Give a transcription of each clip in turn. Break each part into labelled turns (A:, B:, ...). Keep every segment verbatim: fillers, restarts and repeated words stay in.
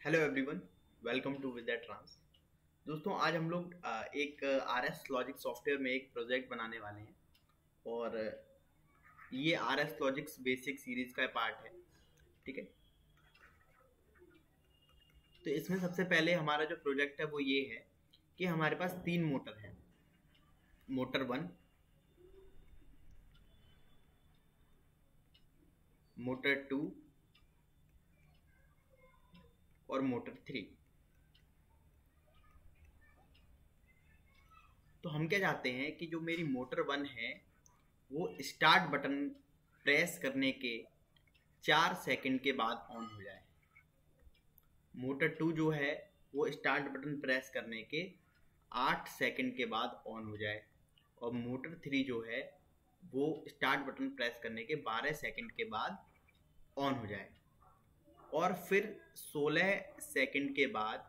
A: Hello everyone, welcome to Vidya trans. दोस्तों, आज हम लोग अ, एक आर एस लॉजिक सॉफ्टवेयर में एक प्रोजेक्ट बनाने वाले हैं और ये R S Logix basic series का पार्ट है। ठीक है, तो इसमें सबसे पहले हमारा जो प्रोजेक्ट है वो ये है कि हमारे पास तीन मोटर हैं। मोटर वन, मोटर टू और मोटर थ्री। तो हम क्या चाहते हैं कि जो मेरी मोटर वन है वो स्टार्ट बटन प्रेस करने के चार सेकंड के बाद ऑन हो जाए। मोटर टू जो है वो स्टार्ट बटन प्रेस करने के आठ सेकंड के बाद ऑन हो जाए और मोटर थ्री जो है वो स्टार्ट बटन प्रेस करने के बारह सेकंड के बाद ऑन हो जाए और फिर सोलह सेकंड के बाद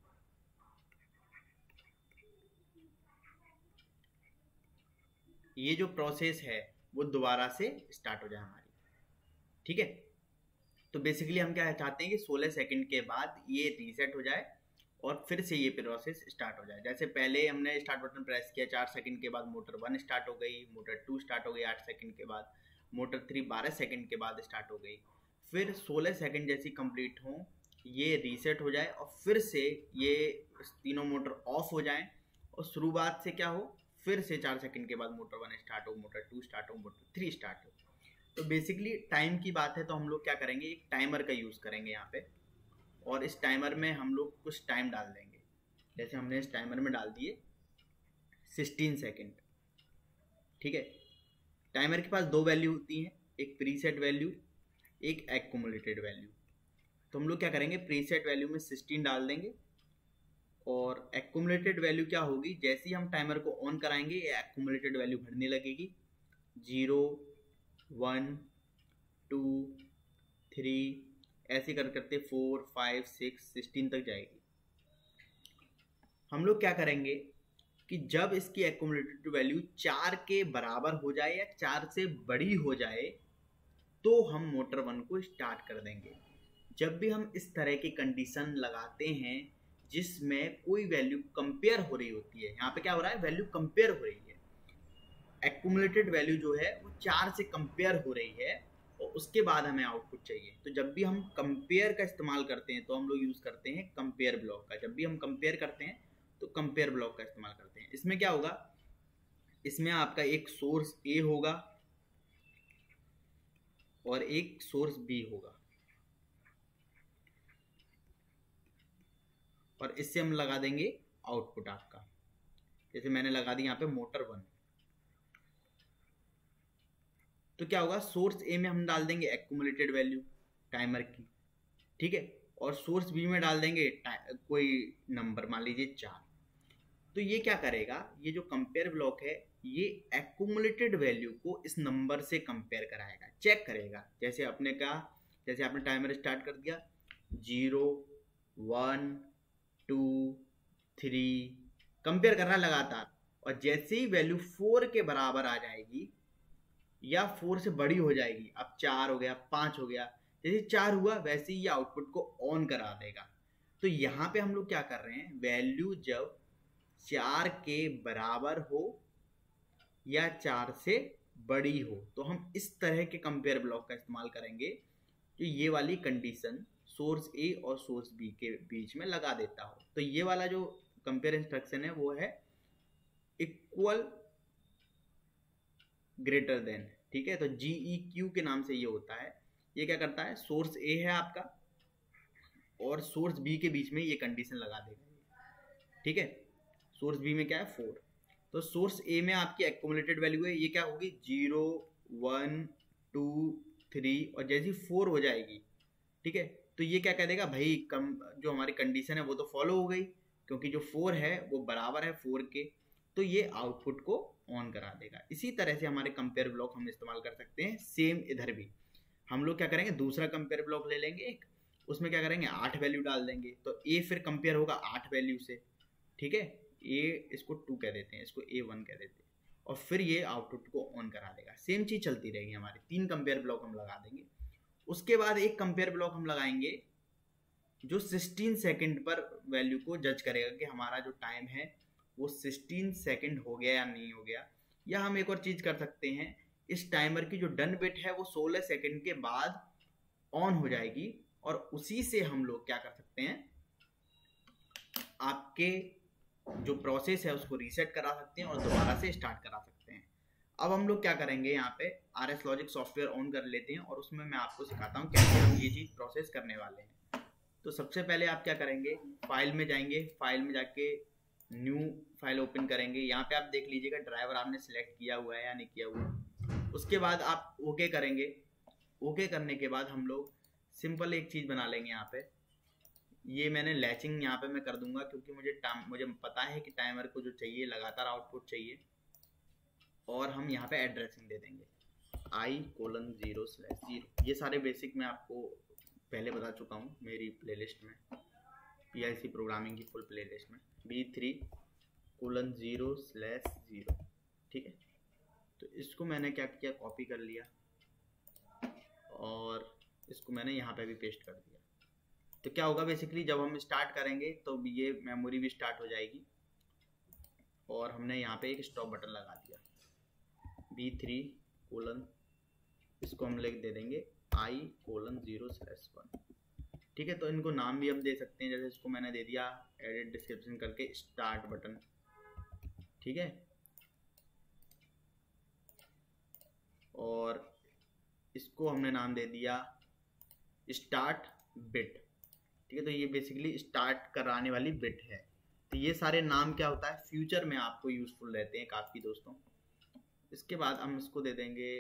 A: ये जो प्रोसेस है वो दोबारा से स्टार्ट हो जाए हमारी। ठीक है, तो बेसिकली हम क्या चाहते हैं कि सोलह सेकंड के बाद ये रीसेट हो जाए और फिर से ये प्रोसेस स्टार्ट हो जाए। जैसे पहले हमने स्टार्ट बटन प्रेस किया, चार सेकंड के बाद मोटर वन स्टार्ट हो गई, मोटर टू स्टार्ट हो गई आठ सेकंड के बाद, मोटर थ्री बारह सेकंड के बाद स्टार्ट हो गई। फिर सोलह सेकंड जैसी कंप्लीट हो, ये रीसेट हो जाए और फिर से ये तीनों मोटर ऑफ हो जाए और शुरुआत से क्या हो, फिर से चार सेकंड के बाद मोटर वन स्टार्ट हो, मोटर टू स्टार्ट हो, मोटर थ्री स्टार्ट हो। तो बेसिकली टाइम की बात है तो हम लोग क्या करेंगे, एक टाइमर का यूज़ करेंगे यहाँ पे और इस टाइमर में हम लोग कुछ टाइम डाल देंगे। जैसे हमने इस टाइमर में डाल दिए सिक्सटीन सेकेंड। ठीक है, टाइमर के पास दो वैल्यू होती हैं, एक प्रीसेट वैल्यू, एक एक्यूमुलेटेड वैल्यू। तो हम लोग क्या करेंगे, प्रीसेट वैल्यू में सिक्सटीन डाल देंगे और एक्यूमुलेटेड वैल्यू क्या होगी, जैसे ही हम टाइमर को ऑन कराएंगे ये एक्यूमुलेटेड वैल्यू बढ़ने लगेगी। जीरो, वन, टू, थ्री, ऐसे कर करते फोर, फाइव, सिक्स, सिक्सटीन तक जाएगी। हम लोग क्या करेंगे कि जब इसकी एक्यूमुलेटेड वैल्यू चार के बराबर हो जाए या चार से बड़ी हो जाए तो हम मोटर वन को स्टार्ट कर देंगे। जब भी हम इस तरह की कंडीशन लगाते हैं जिसमें कोई वैल्यू कंपेयर हो रही होती है, यहाँ पे क्या हो रहा है, वैल्यू कंपेयर हो रही है, एक्यूमुलेटेड वैल्यू जो है वो चार से कंपेयर हो रही है और उसके बाद हमें आउटपुट चाहिए। तो जब भी हम कंपेयर का इस्तेमाल करते हैं तो हम लोग यूज़ करते हैं कंपेयर ब्लॉक का। जब भी हम कंपेयर करते हैं तो कंपेयर ब्लॉक का इस्तेमाल करते हैं। इसमें क्या होगा, इसमें आपका एक सोर्स ए होगा और एक सोर्स बी होगा और इससे हम लगा देंगे आउटपुट आपका। जैसे मैंने लगा दी यहाँ पे मोटर वन, तो क्या होगा, सोर्स ए में हम डाल देंगे एक्यूमुलेटेड वैल्यू टाइमर की। ठीक है, और सोर्स बी में डाल देंगे कोई नंबर, मान लीजिए चार। तो ये क्या करेगा, ये जो कंपेयर ब्लॉक है ये एक्यूमुलेटेड वैल्यू को इस नंबर से कंपेयर कराएगा, चेक करेगा। जैसे आपने कहा, जैसे आपने टाइमर स्टार्ट कर दिया, zero, one, two, three, compare कर रहा है लगातार, और जैसे ही वैल्यू फोर के बराबर आ जाएगी या फोर से बड़ी हो जाएगी, अब चार हो गया, पांच हो गया, जैसे चार हुआ वैसे ही ये आउटपुट को ऑन करा देगा। तो यहाँ पे हम लोग क्या कर रहे हैं, वैल्यू जब चार के बराबर हो या चार से बड़ी हो तो हम इस तरह के कंपेयर ब्लॉक का इस्तेमाल करेंगे जो ये वाली कंडीशन सोर्स ए और सोर्स बी के बीच में लगा देता हो। तो ये वाला जो कंपेयर इंस्ट्रक्शन है वो है इक्वल ग्रेटर देन। ठीक है, तो जी ई क्यू के नाम से ये होता है। ये क्या करता है, सोर्स ए है आपका और सोर्स बी के बीच में ये कंडीशन लगा देगा। ठीक है, सोर्स बी में क्या है, फोर। तो सोर्स ए में आपकी एक्यूमुलेटेड वैल्यू है, ये क्या होगी, जीरो, वन, टू, थ्री, और जैसी फोर हो जाएगी, ठीक है, तो ये क्या कह देगा, भाई कम जो हमारी कंडीशन है वो तो फॉलो हो गई, क्योंकि जो फोर है वो बराबर है फोर के, तो ये आउटपुट को ऑन करा देगा। इसी तरह से हमारे कंपेयर ब्लॉक हम इस्तेमाल कर सकते हैं। सेम इधर भी हम लोग क्या करेंगे, दूसरा कंपेयर ब्लॉक ले लेंगे एक, उसमें क्या करेंगे, आठ वैल्यू डाल देंगे, तो ए फिर कंपेयर होगा आठ वैल्यू से। ठीक है, ए इसको टू कह देते हैं, इसको ए वन कह देते हैं, और फिर ये आउटपुट को ऑन करा देगा। सेम चीज चलती रहेगी हमारी, तीन कंपेयर ब्लॉक हम लगा देंगे। उसके बाद एक कंपेयर ब्लॉक हम लगाएंगे जो सिक्सटीन सेकंड पर वैल्यू को जज करेगा कि हमारा जो टाइम है वो सिक्सटीन सेकंड हो गया या नहीं हो गया। या हम एक और चीज कर सकते हैं, इस टाइमर की जो डन बिट है वो सोलह सेकंड के बाद ऑन हो जाएगी और उसी से हम लोग क्या कर सकते हैं, आपके जो प्रोसेस है उसको रीसेट करा सकते हैं और दोबारा से स्टार्ट करा सकते हैं। अब हम लोग क्या करेंगे, यहाँ पे R S Logix software on कर लेते हैं और उसमें मैं आपको सिखाता हूँ कैसे हम ये चीज प्रोसेस करने वाले हैं। तो सबसे पहले आप क्या करेंगे, फाइल में जाएंगे, फाइल में जाके न्यू फाइल ओपन करेंगे। यहाँ पे आप देख लीजिएगा ड्राइवर आपने सिलेक्ट किया हुआ है या नहीं किया हुआ। उसके बाद आप ओके करेंगे। ओके करने के बाद हम लोग सिंपल एक चीज बना लेंगे। यहाँ पे ये मैंने लैचिंग यहाँ पे मैं कर दूंगा क्योंकि मुझे टाइम मुझे पता है कि टाइमर को जो चाहिए लगातार आउटपुट चाहिए। और हम यहाँ पे एड्रेसिंग दे देंगे I colon zero slash zero. ये सारे बेसिक मैं आपको पहले बता चुका हूँ मेरी प्लेलिस्ट में, पी एल सी प्रोग्रामिंग की फुल प्लेलिस्ट में, B three colon zero slash zero. ठीक है, तो इसको मैंने क्या किया, कॉपी कर लिया और इसको मैंने यहाँ पे भी पेस्ट कर दिया। तो क्या होगा, बेसिकली जब हम स्टार्ट करेंगे तो ये मेमोरी भी स्टार्ट हो जाएगी। और हमने यहाँ पे एक स्टॉप बटन लगा दिया, बी थ्री कोलन, इसको हम लिख दे देंगे I colon zero slash one. ठीक है, तो इनको नाम भी हम दे सकते हैं, जैसे इसको मैंने दे दिया एडिट डिस्क्रिप्शन करके स्टार्ट बटन। ठीक है, और इसको हमने नाम दे दिया स्टार्ट बिट। ठीक है, तो ये बेसिकली स्टार्ट कराने वाली बिट है। तो ये सारे नाम क्या होता है, फ्यूचर में आपको यूजफुल रहते हैं काफ़ी दोस्तों। इसके बाद हम इसको दे देंगे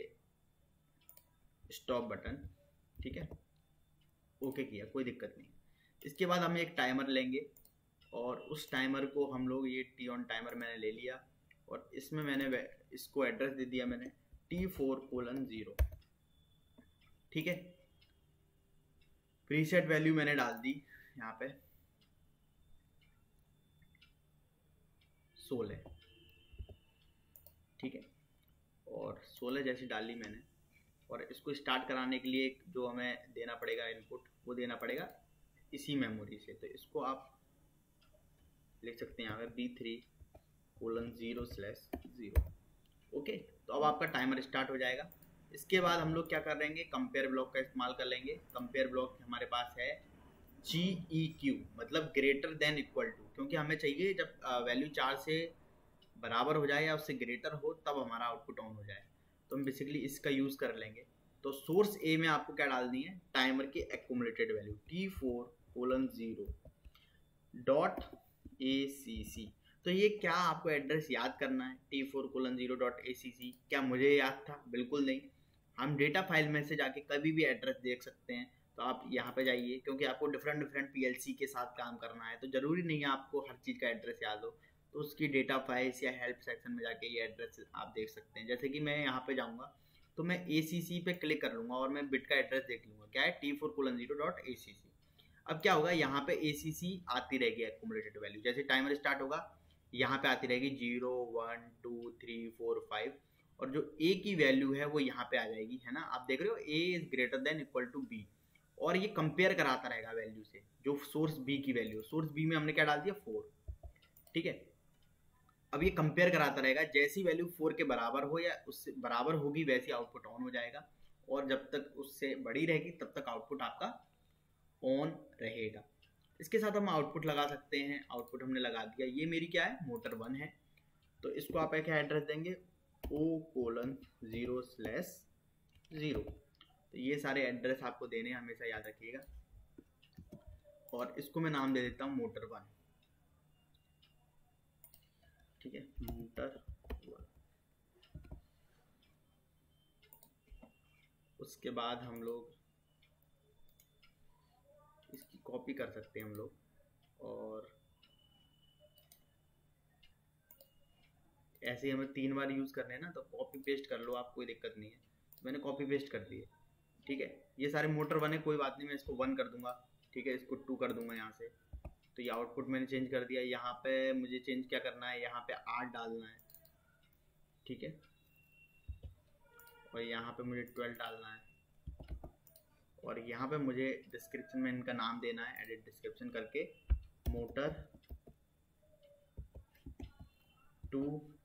A: स्टॉप बटन। ठीक है, ओके किया, कोई दिक्कत नहीं। इसके बाद हम एक टाइमर लेंगे और उस टाइमर को हम लोग, ये टी ऑन टाइमर मैंने ले लिया और इसमें मैंने इसको एड्रेस दे दिया मैंने टी फोर कोलन जीरो। ठीक है, प्रीसेट वैल्यू मैंने डाल दी यहाँ पे सोलह। ठीक है, और सोलह जैसी डाली मैंने। और इसको स्टार्ट कराने के लिए जो हमें देना पड़ेगा इनपुट, वो देना पड़ेगा इसी मेमोरी से। तो इसको आप लिख सकते हैं यहाँ पे B three colon zero slash zero. Okay, तो अब आपका टाइमर स्टार्ट हो जाएगा। इसके बाद हम लोग क्या कर लेंगे, कंपेयर ब्लॉक का इस्तेमाल कर लेंगे। कंपेयर ब्लॉक हमारे पास है जी ई क्यू, मतलब ग्रेटर देन इक्वल टू, क्योंकि हमें चाहिए जब वैल्यू चार से बराबर हो जाए या उससे ग्रेटर हो तब हमारा आउटपुट ऑन हो जाए। तो हम बेसिकली इसका यूज़ कर लेंगे। तो सोर्स ए में आपको क्या डालनी है, टाइमर की accumulated value T four colon zero dot A C C. तो ये क्या आपको एड्रेस याद करना है, T four colon zero dot A C C? क्या मुझे याद था? बिल्कुल नहीं। हम डेटा फाइल में से जाके कभी भी एड्रेस देख सकते हैं। तो आप यहाँ पे जाइए, क्योंकि आपको डिफरेंट डिफरेंट पीएलसी के साथ काम करना है, तो ज़रूरी नहीं है आपको हर चीज़ का एड्रेस याद हो। तो उसकी डेटा फाइल्स या हेल्प सेक्शन में जाके ये एड्रेस आप देख सकते हैं। जैसे कि मैं यहाँ पे जाऊँगा तो मैं ए सी सी पे क्लिक कर लूँगा और मैं बिट का एड्रेस देख लूँगा, क्या है, T four colon zero dot A C C. अब क्या होगा, यहाँ पे ए सी सी आती रहेगी एक्यूमुलेटेड वैल्यू। जैसे टाइमर स्टार्ट होगा यहाँ पे आती रहेगी zero one two three four five, और जो ए की वैल्यू है वो यहाँ पे आ जाएगी, है ना। आप देख रहे हो A is greater than equal to B, और ये कंपेयर कराता रहेगा वैल्यू से जो सोर्स बी की वैल्यू। सोर्स बी में हमने क्या डाल दिया, फोर। ठीक है, अब ये कंपेयर कराता रहेगा, जैसी वैल्यू फोर के बराबर हो या उससे बराबर होगी वैसी आउटपुट ऑन हो जाएगा, और जब तक उससे बड़ी रहेगी तब तक आउटपुट आपका ऑन रहेगा। इसके साथ हम आउटपुट लगा सकते हैं। आउटपुट हमने लगा दिया, ये मेरी क्या है, मोटर वन है। तो इसको आप क्या एड्रेस देंगे, O colon zero slash zero. तो ये सारे एड्रेस आपको देने हमेशा याद रखिएगा। और इसको मैं नाम दे देता हूँ मोटर वन। ठीक है, मोटर वन। उसके बाद हम लोग इसकी कॉपी कर सकते हैं हम लोग, और ऐसे ही हमें तीन बार यूज़ करने हैं ना, तो कॉपी पेस्ट कर लो आप, कोई दिक्कत नहीं है। मैंने कॉपी पेस्ट कर दिए। ठीक है, ये सारे मोटर वन है, कोई बात नहीं, मैं इसको वन कर दूंगा। ठीक है, इसको टू कर दूंगा यहाँ से। तो ये आउटपुट मैंने चेंज कर दिया। यहाँ पे मुझे चेंज क्या करना है, यहाँ पे आठ डालना है। ठीक है, और यहाँ पे मुझे ट्वेल्व डालना है। और यहाँ पे मुझे डिस्क्रिप्शन में इनका नाम देना है, एडिट डिस्क्रिप्शन करके मोटर टू,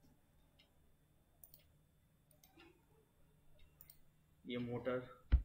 A: ये मोटर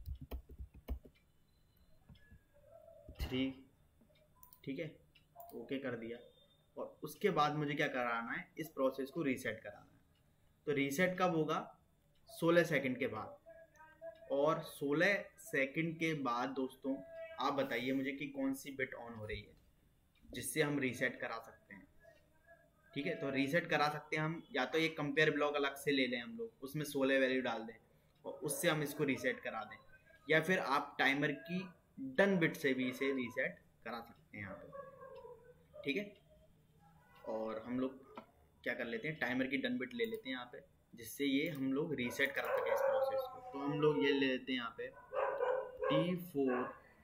A: थ्री, ठीक है, ओके कर दिया। और उसके बाद मुझे क्या कराना है, इस प्रोसेस को रीसेट कराना है। तो रीसेट कब होगा, सोलह सेकंड के बाद। और सोलह सेकंड के बाद दोस्तों आप बताइए मुझे कि कौन सी बिट ऑन हो रही है जिससे हम रीसेट करा सकते हैं। ठीक है, तो रीसेट करा सकते हैं हम, या तो एक कंपेयर ब्लॉक अलग से ले लें हम लोग, उसमें सोलह वैल्यू डाल दें और उससे हम इसको रीसेट करा दें, या फिर आप टाइमर की डन बिट से भी इसे रीसेट करा सकते हैं यहाँ पे। ठीक है, और हम लोग क्या कर लेते हैं, टाइमर की डन बिट ले लेते हैं यहाँ पे, जिससे ये हम लोग रीसेट करा सकें इस प्रोसेस को। तो हम लोग ये ले लेते हैं यहाँ पे T four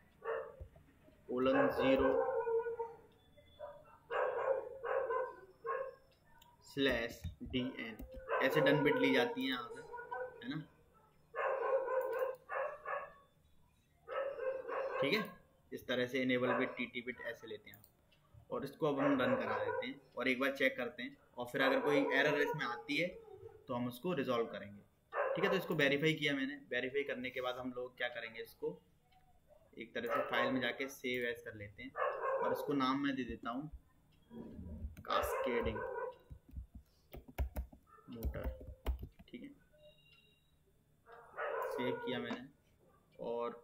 A: colon zero slash D N, ऐसे डन बिट ली जाती है यहाँ पे, है ना। ठीक है, इस तरह से इनेबल बिट, टीटी बिट ऐसे लेते हैं, और इसको अब हम रन करा देते हैं और एक बार चेक करते हैं, और फिर अगर कोई एरर इसमें आती है तो हम उसको रिजॉल्व करेंगे। ठीक है, तो इसको वेरीफाई किया मैंने, वेरीफाई करने के बाद हम लोग क्या करेंगे, इसको एक तरह से फाइल में जाके सेव एज कर लेते हैं, और इसको नाम मैं दे देता हूँ कास्केडिंग मोटर। ठीक है, सेव किया मैंने, और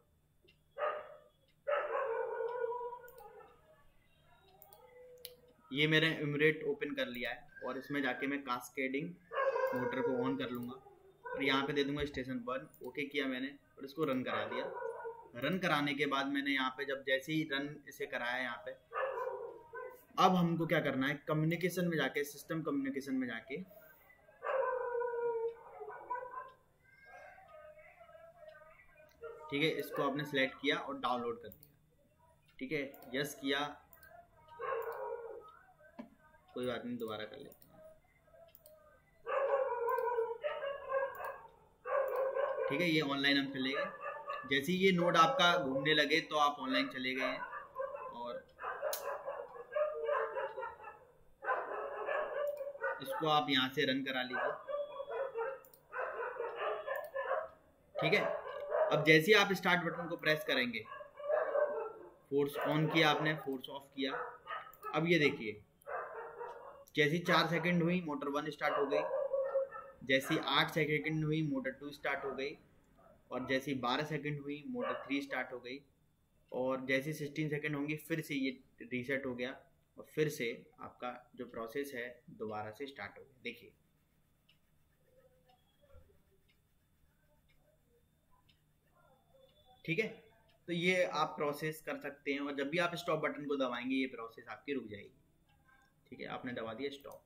A: ये मैंने इमरेट ओपन कर लिया है, और इसमें जाके मैं कास्केडिंग मोटर को ऑन कर लूँगा और यहाँ पे दे दूंगा स्टेशन वन, ओके किया मैंने और इसको रन करा दिया। रन कराने के बाद मैंने यहाँ पे जब जैसे ही रन इसे कराया यहाँ पे, अब हमको क्या करना है, कम्युनिकेशन में जाके, सिस्टम कम्युनिकेशन में जाके ठीक है, इसको आपने सेलेक्ट किया और डाउनलोड कर दिया। ठीक है, यस किया, कोई बात नहीं, दोबारा कर लेते हैं। ठीक है, ये ऑनलाइन हम चले गए, जैसे ही ये नोड आपका घूमने लगे तो आप ऑनलाइन चले गए हैं, और इसको आप यहाँ से रन करा लीजिए। ठीक है, अब जैसे ही आप स्टार्ट बटन को प्रेस करेंगे, फोर्स ऑन किया आपने, फोर्स ऑफ किया, अब ये देखिए जैसी चार सेकंड हुई मोटर वन स्टार्ट हो गई, जैसी आठ सेकंड हुई मोटर टू स्टार्ट हो गई, और जैसी बारह सेकंड हुई मोटर थ्री स्टार्ट हो गई, और जैसी सिक्सटीन सेकंड होंगी फिर से ये रीसेट हो गया, और फिर से आपका जो प्रोसेस है दोबारा से स्टार्ट हो गया। देखिए ठीक है, तो ये आप प्रोसेस कर सकते हैं, और जब भी आप स्टॉप बटन को दबाएंगे ये प्रोसेस आपकी रुक जाएगी। ठीक है, आपने दबा दिया स्टॉप।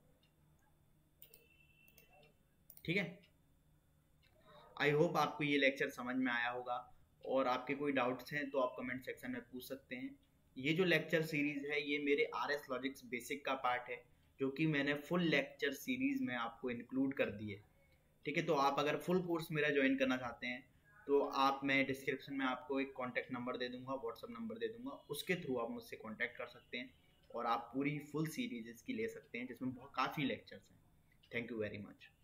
A: ठीक है, आई होप आपको ये लेक्चर समझ में आया होगा, और आपके कोई डाउट्स हैं तो आप कमेंट सेक्शन में पूछ सकते हैं। ये जो लेक्चर सीरीज है ये मेरे आर एस लॉजिक्स बेसिक का पार्ट है, जो कि मैंने फुल लेक्चर सीरीज में आपको इंक्लूड कर दी है। ठीक है, तो आप अगर फुल कोर्स मेरा ज्वाइन करना चाहते हैं तो आप, मैं डिस्क्रिप्शन में आपको एक कॉन्टैक्ट नंबर दे दूंगा, व्हाट्सअप नंबर दे दूंगा, उसके थ्रू आप मुझसे कॉन्टैक्ट कर सकते हैं, और आप पूरी फुल सीरीज इसकी ले सकते हैं, जिसमें बहुत काफ़ी लेक्चर्स हैं। Thank you very much.